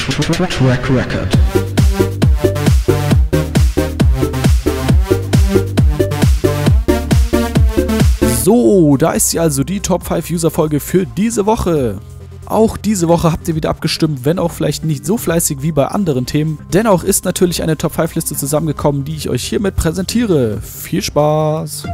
Track Record. So, da ist sie also, die Top 5 User-Folge für diese Woche. Auch diese Woche habt ihr wieder abgestimmt, wenn auch vielleicht nicht so fleißig wie bei anderen Themen. Dennoch ist natürlich eine Top 5 Liste zusammengekommen, die ich euch hiermit präsentiere. Viel Spaß!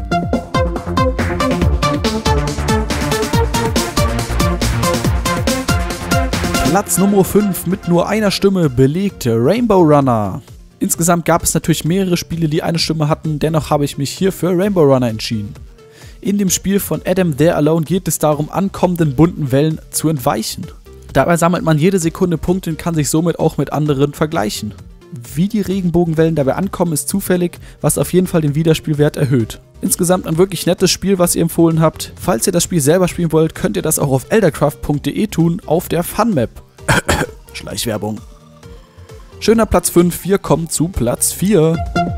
Platz Nummer 5 mit nur einer Stimme belegte Rainbow Runner. Insgesamt gab es natürlich mehrere Spiele, die eine Stimme hatten, dennoch habe ich mich hier für Rainbow Runner entschieden. In dem Spiel von Adam There Alone geht es darum, ankommenden bunten Wellen zu entweichen. Dabei sammelt man jede Sekunde Punkte und kann sich somit auch mit anderen vergleichen. Wie die Regenbogenwellen dabei ankommen, ist zufällig, was auf jeden Fall den Wiederspielwert erhöht. Insgesamt ein wirklich nettes Spiel, was ihr empfohlen habt. Falls ihr das Spiel selber spielen wollt, könnt ihr das auch auf eldercraft.de tun, auf der Fun-Map. Schleichwerbung. Schöner Platz 5, wir kommen zu Platz 4.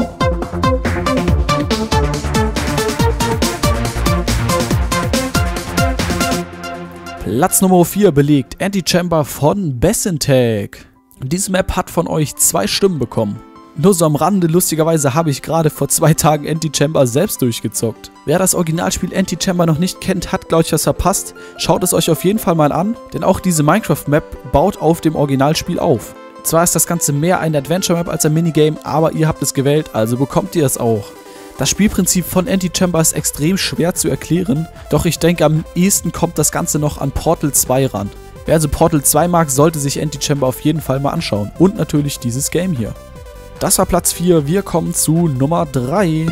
Platz Nummer 4 belegt Antichamber von Bessentag. Diese Map hat von euch 2 Stimmen bekommen. Nur so am Rande, lustigerweise habe ich gerade vor 2 Tagen Antichamber selbst durchgezockt. Wer das Originalspiel Antichamber noch nicht kennt, hat glaube ich was verpasst. Schaut es euch auf jeden Fall mal an, denn auch diese Minecraft-Map baut auf dem Originalspiel auf. Zwar ist das Ganze mehr eine Adventure-Map als ein Minigame, aber ihr habt es gewählt, also bekommt ihr es auch. Das Spielprinzip von Antichamber ist extrem schwer zu erklären, doch ich denke am ehesten kommt das Ganze noch an Portal 2 ran. Wer also Portal 2 mag, sollte sich Antichamber auf jeden Fall mal anschauen und natürlich dieses Game hier. Das war Platz 4, wir kommen zu Nummer 3.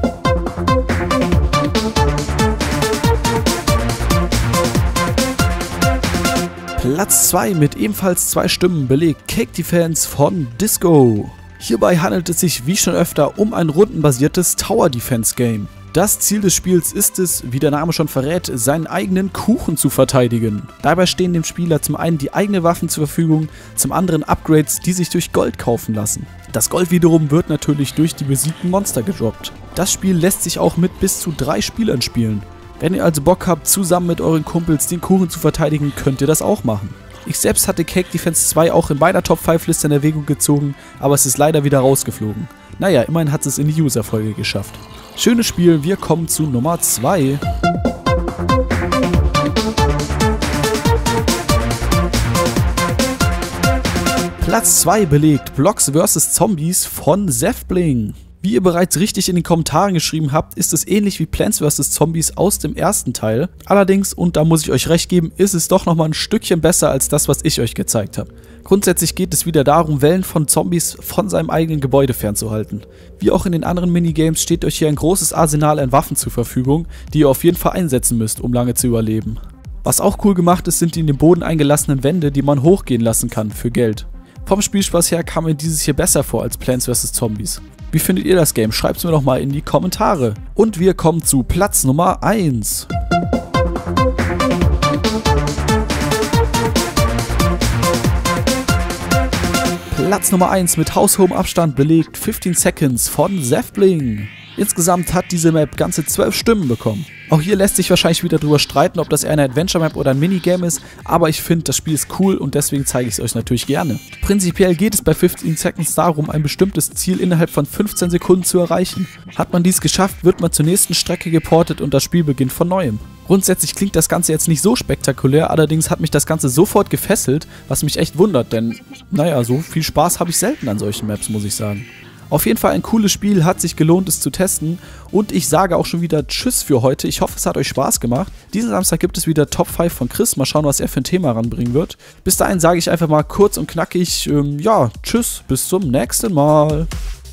Platz 2 mit ebenfalls 2 Stimmen belegt Cake Defense von Disco. Hierbei handelt es sich wie schon öfter um ein rundenbasiertes Tower Defense Game. Das Ziel des Spiels ist es, wie der Name schon verrät, seinen eigenen Kuchen zu verteidigen. Dabei stehen dem Spieler zum einen die eigenen Waffen zur Verfügung, zum anderen Upgrades, die sich durch Gold kaufen lassen. Das Gold wiederum wird natürlich durch die besiegten Monster gedroppt. Das Spiel lässt sich auch mit bis zu 3 Spielern spielen. Wenn ihr also Bock habt, zusammen mit euren Kumpels den Kuchen zu verteidigen, könnt ihr das auch machen. Ich selbst hatte Cake Defense 2 auch in meiner Top 5 Liste in Erwägung gezogen, aber es ist leider wieder rausgeflogen. Naja, immerhin hat es in die User-Folge geschafft. Schönes Spiel, wir kommen zu Nummer 2. Platz 2 belegt Blocks vs. Zombies von Zefbling. Wie ihr bereits richtig in den Kommentaren geschrieben habt, ist es ähnlich wie Plants vs. Zombies aus dem ersten Teil. Allerdings, und da muss ich euch recht geben, ist es doch nochmal ein Stückchen besser als das, was ich euch gezeigt habe. Grundsätzlich geht es wieder darum, Wellen von Zombies von seinem eigenen Gebäude fernzuhalten. Wie auch in den anderen Minigames steht euch hier ein großes Arsenal an Waffen zur Verfügung, die ihr auf jeden Fall einsetzen müsst, um lange zu überleben. Was auch cool gemacht ist, sind die in den Boden eingelassenen Wände, die man hochgehen lassen kann für Geld. Vom Spielspaß her kam mir dieses hier besser vor als Plants vs. Zombies. Wie findet ihr das Game? Schreibt es mir doch mal in die Kommentare. Und wir kommen zu Platz Nummer 1. Platz Nummer 1 mit haushohem Abstand belegt 15 Seconds von Zefbling. Insgesamt hat diese Map ganze 12 Stimmen bekommen. Auch hier lässt sich wahrscheinlich wieder drüber streiten, ob das eher eine Adventure-Map oder ein Minigame ist, aber ich finde, das Spiel ist cool und deswegen zeige ich es euch natürlich gerne. Prinzipiell geht es bei 15 Seconds darum, ein bestimmtes Ziel innerhalb von 15 Sekunden zu erreichen. Hat man dies geschafft, wird man zur nächsten Strecke geportet und das Spiel beginnt von neuem. Grundsätzlich klingt das Ganze jetzt nicht so spektakulär, allerdings hat mich das Ganze sofort gefesselt, was mich echt wundert, denn naja, so viel Spaß habe ich selten an solchen Maps, muss ich sagen. Auf jeden Fall ein cooles Spiel, hat sich gelohnt es zu testen und ich sage auch schon wieder Tschüss für heute. Ich hoffe es hat euch Spaß gemacht. Diesen Samstag gibt es wieder Top 5 von Chris, mal schauen was er für ein Thema ranbringen wird. Bis dahin sage ich einfach mal kurz und knackig, ja, Tschüss, bis zum nächsten Mal.